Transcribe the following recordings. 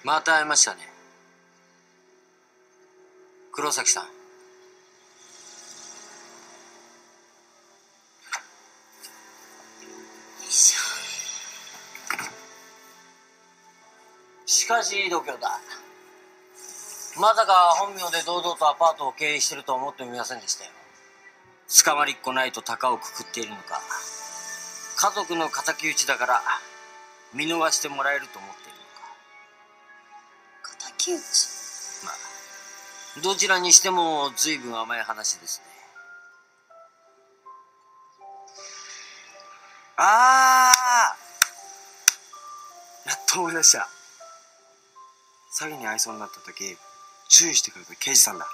また会いましたね、黒崎さん。しかし度胸だ。まさか本名で堂々とアパートを経営してるとは思ってみませんでしたよ。捕まりっこないと鷹をくくっているのか、家族の敵討ちだから見逃してもらえると思っているのか。 敵討ち。 まあどちらにしても随分甘い話ですね。 やっと思い出した。詐欺に遭いそうになった時注意してくれた刑事さんだ。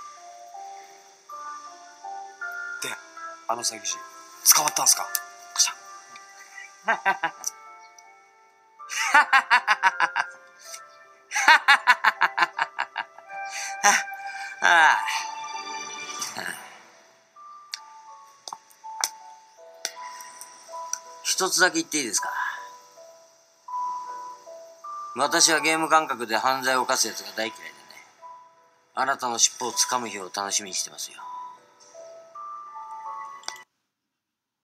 で、あの詐欺師捕まったんすか？カシャ。 一つだけ言っていいですか。私はゲーム感覚で犯罪を犯すやつが大嫌いでね、あなたの尻尾をつかむ日を楽しみにしてますよ。